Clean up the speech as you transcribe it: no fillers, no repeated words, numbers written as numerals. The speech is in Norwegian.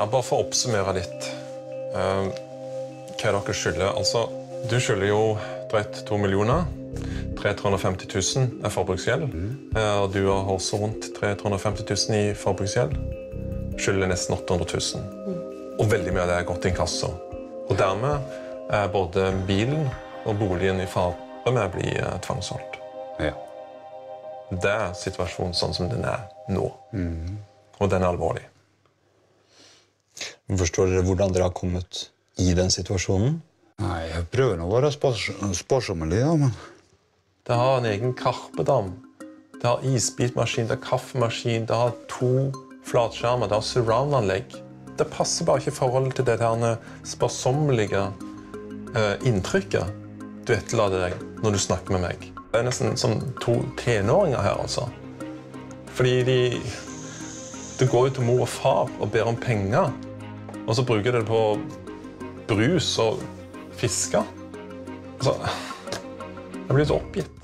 Ja, bare for å oppsummere litt. Hva dere skylder? Altså, du skylder jo drøyt 2 millioner. 350 000 forbruksgjeld. Og du har også rundt 350 000 i forbruksgjeld. Skylder nesten 800 000. Og veldig mye av det har gått i inkasso. Og dermed er både bilen og boligen i fare med å bli tvangsholdt. Ja. Det er situasjonen sånn som den er nå. Og den er alvorlig. Forstår dere hvordan dere har kommet i den situasjonen? Nei, jeg prøver nå å være sparsommelig, ja, men... Det har en egen karpedam. Det har isbitmaskin, det har kaffemaskin, det har 2 flatskjermer, det har surround-anlegg. Det passer bare ikke i forhold til det der sparsommelige inntrykket du etterlader deg når du snakker med meg. Det er nesten som 2 tenåringer her, altså. Fordi det går jo til mor og far og ber om penger, og så bruker de det på brus og fiske. Altså, jeg blir så oppgitt.